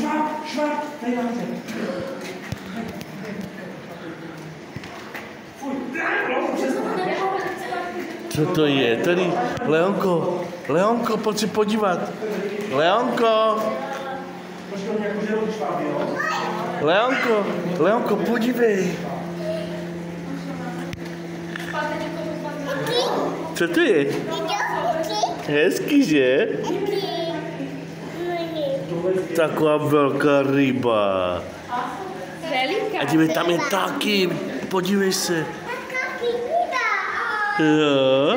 šváp, tady máte. Co to je? Tady, Leonko, pojď se podívat. Leonko, podívej. Co to je? Hezký, že? Taková velká ryba. A dívej, tam je taky. Podívej se. Jo.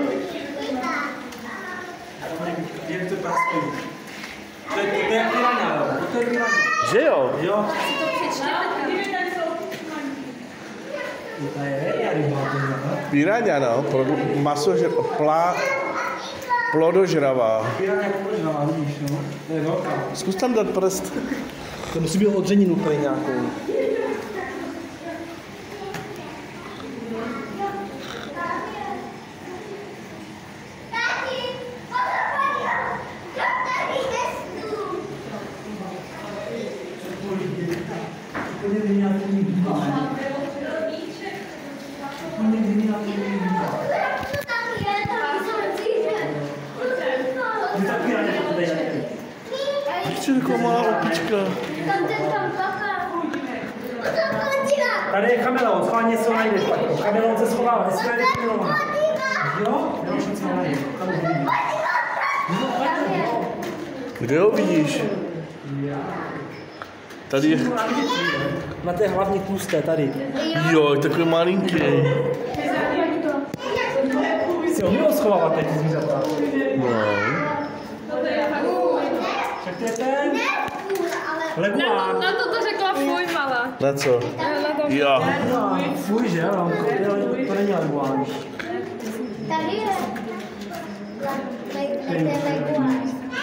Jak to praskuje? To je piranha, to je piranha. Že jo? Jo. To je ryba. Piranha, no. Plodožravá. Piranha plodožravá, vidíš, no. To je velká. Zkus tam dát prst. To musí být odřeninu úplně nějakou. Ještě taková malá opička. Tady je chameleon, schválně se ho najdeš, Patro. Chameleon se schovává, ty se najde chameleon. Jo? Jo, se ho najde. Kde ho vidíš? Tady je... Na té hlavní tlusté, tady. Jo, je takový malinký. Si ho mělo schovávat teď zvířata. No. Tak to je ten... Leguán. Na to řekla fuj, malá. Na co? Jo. Fuj, že? To není leguán. Tady je. Leguán.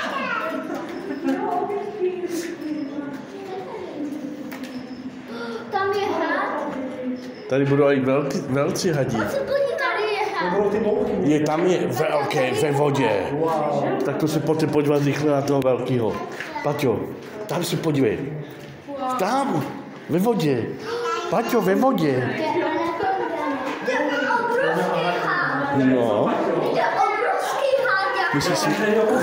Tam je had. Tady budou i velcí hadí. Tady je had. Je, tam je velké ve vodě. Wow. Tak to se pojďte podívat rychle na toho velkého. Paťo, tam se podívej. Tam, ve vodě. Paťo, ve vodě. No. Myslíš si?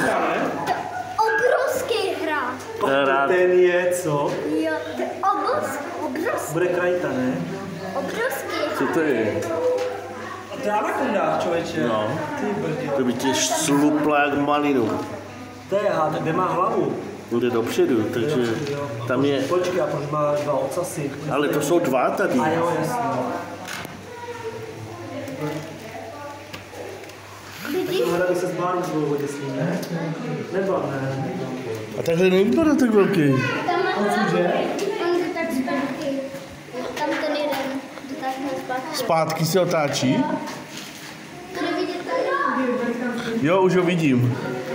Obrovský hrad. Ten je co? Jo, obrovský. Bude krajita, ne? Obrovský. Co to je? To je anakonda, člověče. No. Ty brdě. To by tě slupla jak malinu. To je had, kde má hlavu. Bude dopředu, takže tam je... Počkej, a proč má dva ocasy? Ale to jsou dva tady. A jo, jasně. Tohle by se zbánil svou vodě s ním, ne? Nebo ne? A takhle nevypadá tak velký. Tam má hlavu. On jde tak zpátky. Tam ten jeden. Jde takhle zpátky. Zpátky se otáčí. To jde vidět tady. Jo, už ho vidím.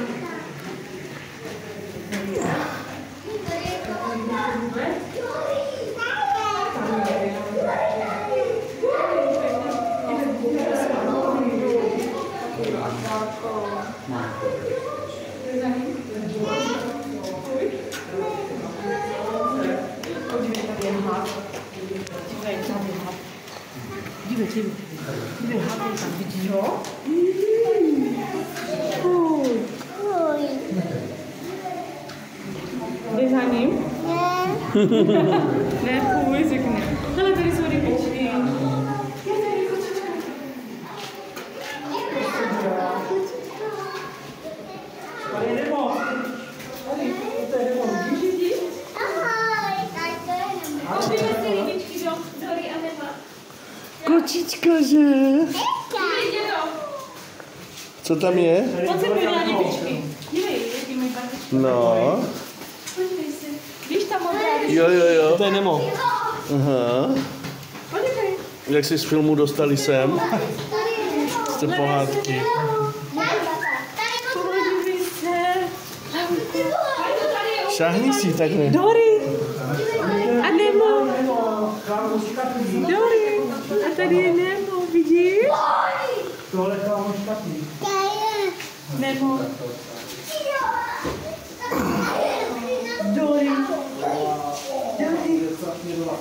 Dívej, hápej tam, vidíš ho? Jdeš za ním? Ne, fuj, řekne. Hele, tady jsou rybičky. Tady je Nemo. Tady, to je Nemo, vidíš? Ahoj, tak to je Nemo. Podívej si rybičky do Dory a Nema. Kočička, že? Co tam je? Pojď se podívat na rybičky. Dívej, jaký mají barvičky. No. Podívej se. Víš tam modrá rybička? Jo. To je Nemo. Aha. Podívej. Jak jsi z filmu dostali sem? Tady je Nemo. Z té pohádky. Podívej se. Šáhni si takhle. Dory. A Nemo. Dory. A tady je Nemo, vidíš? Tohle je kámo špatný. Nemo. Dory.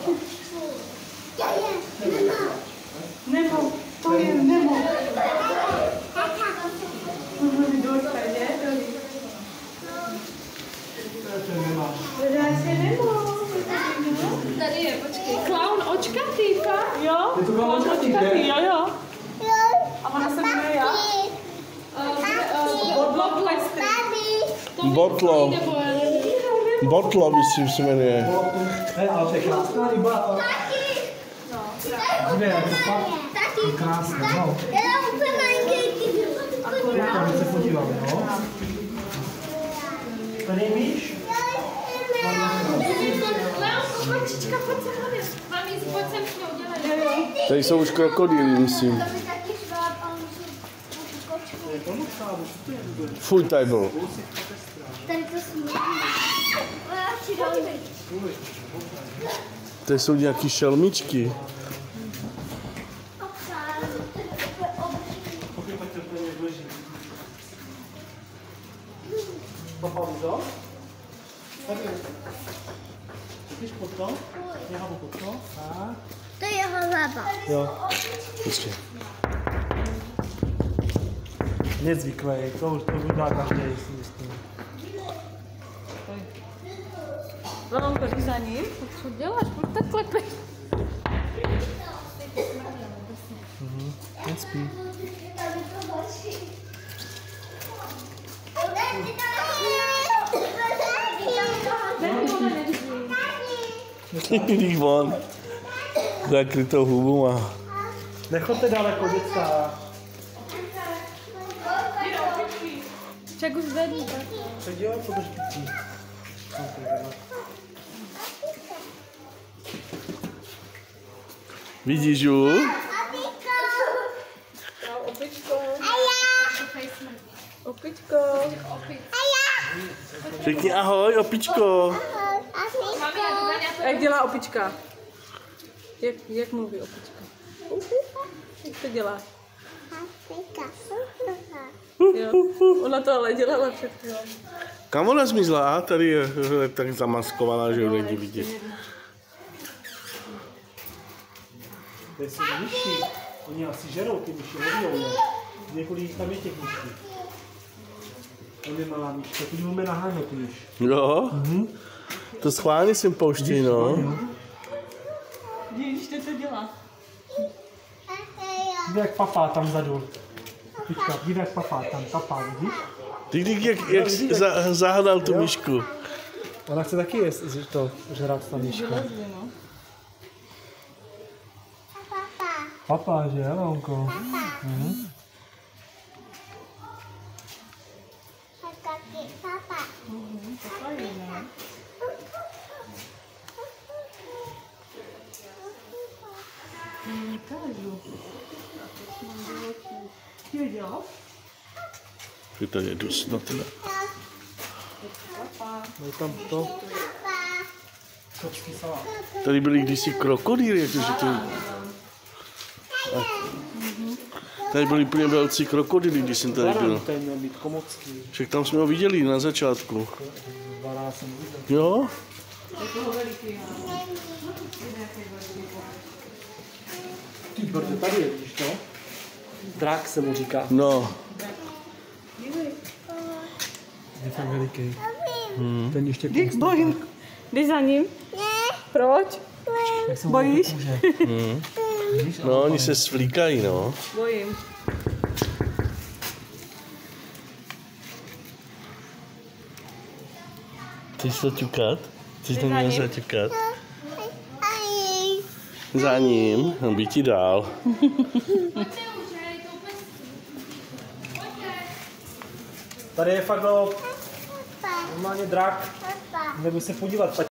Nemo, to je Nemo. Tady je, počkej. Klaun očkatýka, jo? Je to klaun očkatý, jo. A ona se jmenuje jak? Botlo. Botlo, myslím, se jmenuje. Hej, ale to je krásná ryba. Dívej, jak to fakt krásné, no. Tady se podíváme, no. Tady víš? Kočička, pojď sem, hlavně. Mami, pojď sem s ňou, dělej. Tady jsou už krokodýly, myslím. Full table. Tady to smí. Tady jsou nějaký šelmičky. Papa, co? Tady. Jdeš pod to? Něhavu pod to? Tak. To je jeho hlava. Jo. Počkej. Nezvyklý, to už to udělá každý, si myslím. Mám to za ním. Co děláš? Proč tak klepeš? Nespí. Když on zakrytou hubu má. Nechoďte daleko, děcka. Ček už zvedni. Tak jo, co drží ptí. Vidíš ju? Opičko. Opičko. Řekni ahoj, opičko. Jak dělá opička? Jak mluví opička? Jak to dělá? Jo, ona to ale dělala před chvílí. Kam ona zmizla? Tady je tak zamaskovaná, že ho není vidět. Tady jsou myši. Oni asi žerou ty myši, nevíjou, ne? Několik tam je těch myší. On je malá myška, podívejme na Háňo, ty myš. Jo? To schválně sem pouští, no. Vidíš, to dělá. Dívej, jak papá tam vzadu. Teďka, dívej, jak papá tam, papá, vidíš? Ty jak zahnal tu myšku. Ona chce taky jíst, to žrát ta myška. Papá, že, Leonko? Mhm. Je to je dost, no teda. No tam to. Kočky salát. Tady byly kdysi krokodýly, jakože to... Tady byly úplně velcí krokodýly, když jsem tady byl. Tady měl být komocký. Však tam jsme ho viděli na začátku. Vará jsem viděl. Jo? Ty brdo, tady je, vidíš to? Drak se mu říká. No. Je fakt veliký. Ten ještě Bojím. Jdeš za ním? Proč? Bojíš? No, oni se svlíkají, no. Bojím. Chceš to ťukat? Chceš to mě zaťukat? Za ním, on by ti dál. Tady je fakt normálně drak. Nebudu se podívat.